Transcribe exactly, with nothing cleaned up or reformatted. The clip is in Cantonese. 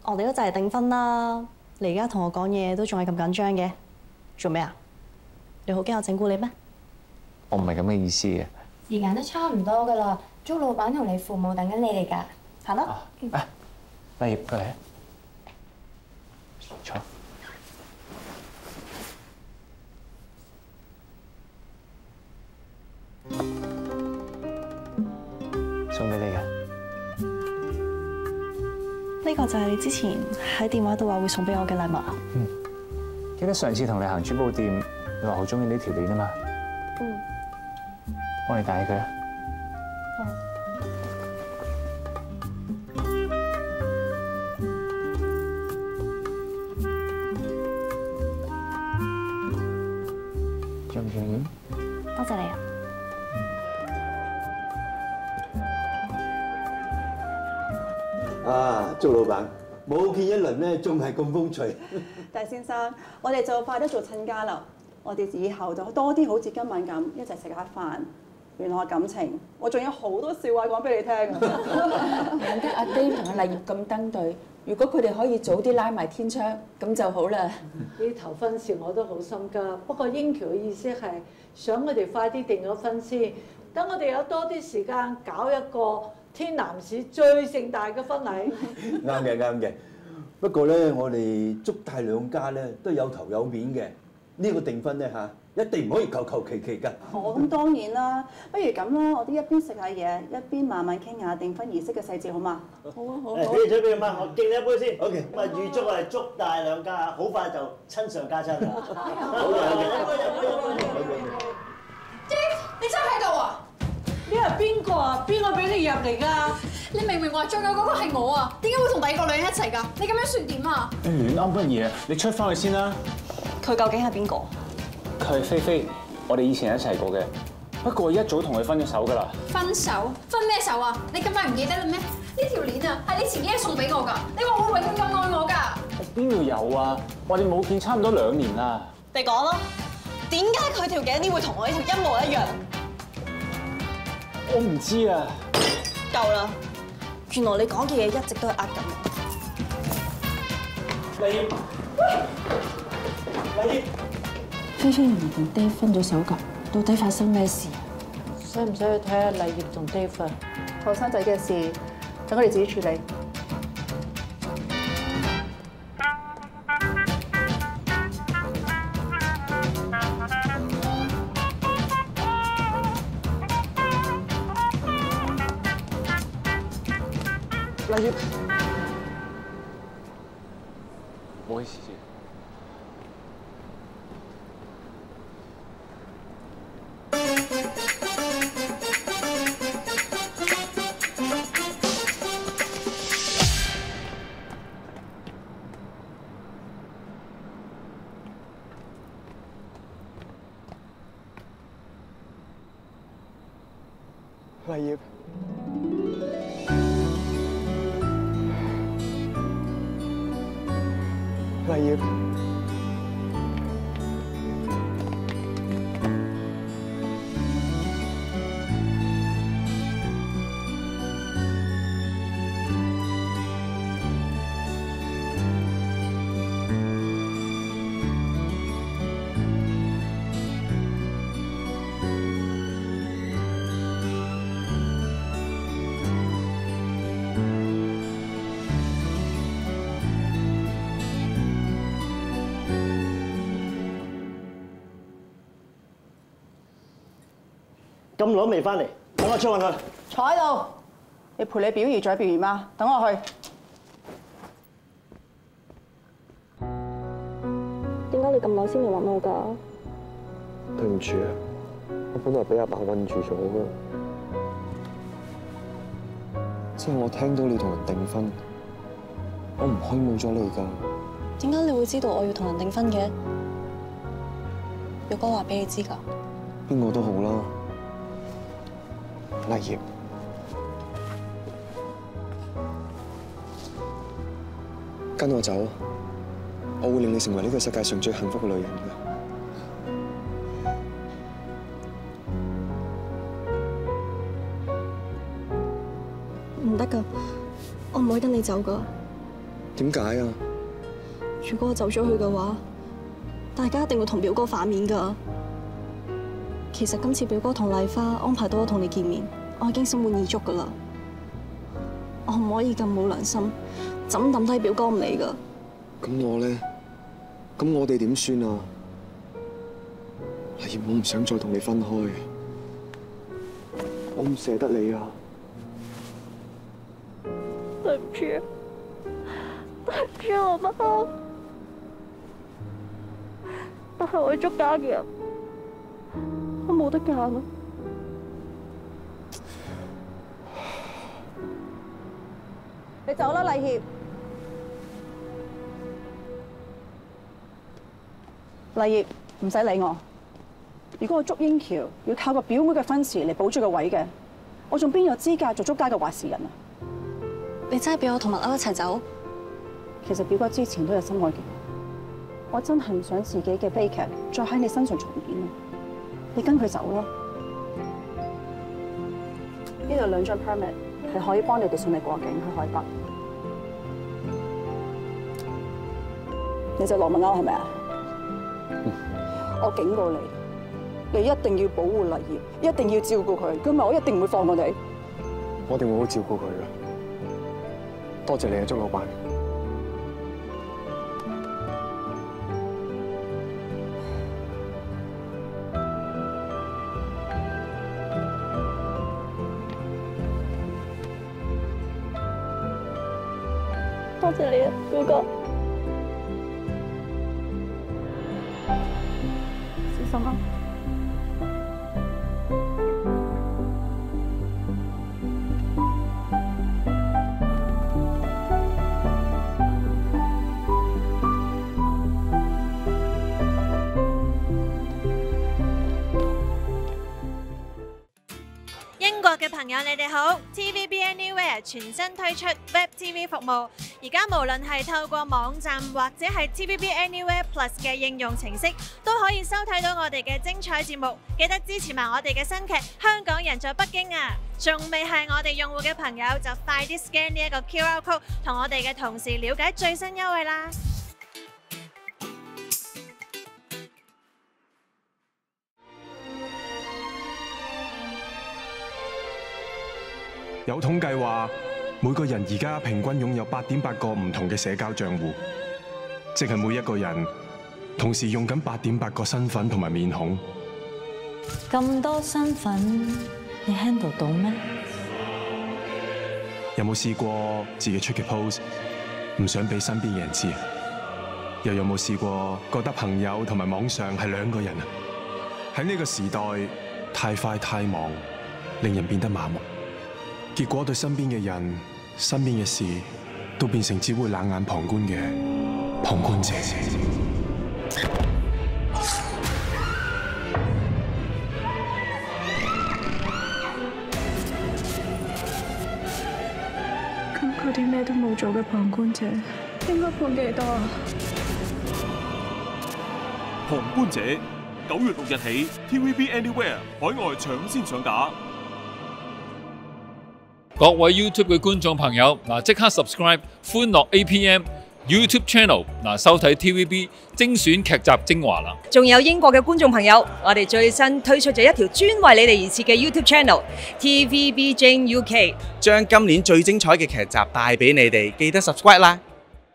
我哋都就嚟訂婚啦，你而家同我講嘢都仲係咁緊張嘅，做咩啊？你好驚我整蠱你咩？ 我唔係咁嘅意思嘅。 時間都差唔多噶啦，祝老闆同你父母等緊你哋㗎。 行啦。 啊，麗葉過嚟啊，坐。送俾你嘅。 呢個就係你之前喺電話度話會送俾我嘅禮物啊。 嗯。記得上次同你行珠寶店，你話好中意呢條鏈啊嘛。 嗯。 幫你戴佢啊。中唔中意？ 多謝你啊。 啊，祝老闆冇見一輪咧，仲係咁風趣。 大先生，我哋就快得做親家啦，我哋以後就多啲好似今晚咁一齊食下飯，聯絡下感情。我仲有好多笑話講俾你聽啊！ 難得阿 Dave 同阿麗葉咁登對，如果佢哋可以早啲拉埋天窗，咁就好啦。 呢頭婚事我都好心急，不過英喬嘅意思係想我哋快啲定咗婚先，等我哋有多啲時間搞一個天南市最盛大嘅婚禮。 啱嘅，啱嘅。不過咧，我哋祝大兩家咧都有頭有面嘅。呢個訂婚咧嚇，一定唔可以求求其其㗎。 哦，咁當然啦，不如咁啦，我哋一邊食下嘢，一邊慢慢傾下訂婚儀式嘅細節，好嘛？ 好啊，好啊。 誒，俾你準備嘛，我敬你一杯先。好嘅。咁啊，預祝我哋祝大兩家好快就親上加親啦。好嘅，好嘅。一杯，一杯，一杯。 Dave，你真係喺度啊？ 呢係邊個啊？邊個俾你入嚟㗎？ 你明明話最有嗰個係我啊，點解會同第二個女人一齊㗎？你咁樣算點啊？ 你亂噏乜嘢？你出翻去先啦。 佢究竟係邊個？ 佢係菲菲，我哋以前一齊過嘅，不過一早同佢分咗手㗎啦。 分手？分咩手啊？你咁快唔記得啦咩？呢條鏈啊，係你前幾日送俾我㗎，你話會永遠咁愛我㗎？ 邊度有啊？我哋冇見差唔多兩年啦。 你講咯，點解佢條頸鏈會同我呢條一模一樣？ 我唔知啊。 夠啦！原來你講嘅嘢一直都係呃緊我。 麗葉，麗葉， 菲菲唔同 Dave 分咗手㗎，到底發生咩事？ 使唔使去睇下麗葉同 Dave？ 後生仔嘅事，等我哋自己處理。 麗葉，唔好意思。麗葉。麗葉， 咁耐都未翻嚟，等我出揾佢。 坐喺度，你陪你表姨再表姨媽，等我去。 點解你咁耐先嚟揾我㗎？ 對唔住啊，我本來俾阿爸韞住咗㗎。即係我聽到你同人訂婚，我唔可以冇咗你㗎。 點解你會知道我要同人訂婚嘅？玉哥話俾你知㗎。 邊個都好啦。麗葉，跟我走，我會令你成為呢個世界上最幸福嘅女人㗎。 唔得㗎，我唔會跟你走㗎。 點解啊？ 如果我走咗去嘅話，大家一定會同表哥反面㗎。其實今次表哥同麗花安排到我同你見面，我已經心滿意足㗎啦。我唔可以咁冇良心，就咁抌低表哥唔理㗎。 咁我咧，咁我哋點算啊？麗葉，我唔想再同你分開，我唔捨得你啊！ 對唔住啊，對唔住我媽，但係我係捉家嘅人，我冇得揀啊！ 你走啦，麗協。麗葉，唔使理我。如果我捉英喬要靠個表妹嘅分詞嚟保住個位嘅，我仲邊有資格做捉家嘅話事人啊？ 你真係俾我同麥歐一齊走？ 其實表哥之前都有深愛嘅我，我真係唔想自己嘅悲劇再喺你身上重演啊！你跟佢走咯。呢度兩張 permit 係可以幫你哋順利過境去海北。你就羅密歐係咪啊？嗯、我警告你，你一定要保護麗葉，一定要照顧佢，如果唔係我一定唔會放過你。 我一定會好照顧佢嘅。多謝你啊，鐘老闆。 多謝你啊，表哥。小心啊！ 英國嘅朋友，你哋好 ！T V B Anywhere 全新推出 Web T V 服務，而家無論係透過網站或者係 T V B Anywhere Plus 嘅應用程式，都可以收睇到我哋嘅精彩節目。記得支持埋我哋嘅新劇《香港人在北京》啊！仲未係我哋用戶嘅朋友，就快啲 scan 呢一個 Q R code， 同我哋嘅同事了解最新優惠啦！ 有統計話，每個人而家平均擁有八點八個唔同嘅社交賬戶，即係每一個人同時用緊八點八個身份同埋面孔。 咁多身份，你 handle 到咩？ 有冇試過自己出嘅 post 唔想俾身邊嘅人知？又有冇試過覺得朋友同埋網上係兩個人啊？喺呢個時代，太快太忙，令人變得麻木。結果對身邊嘅人、身邊嘅事，都變成只會冷眼旁觀嘅旁觀者。 咁嗰啲咩都冇做嘅旁觀者，應該判幾多啊？ 旁觀者九月六日起 ，T V B Anywhere 海外搶先上架。 各位 YouTube 嘅觀眾朋友，嗱即刻 subscribe 歡樂 A P M YouTube Channel， 嗱收睇 T V B 精選劇集精華啦！ 仲有英國嘅觀眾朋友，我哋最新推出咗一條專為你哋而設嘅 YouTube Channel T V B Jane U K， 將今年最精彩嘅劇集帶俾你哋，記得 subscribe 啦！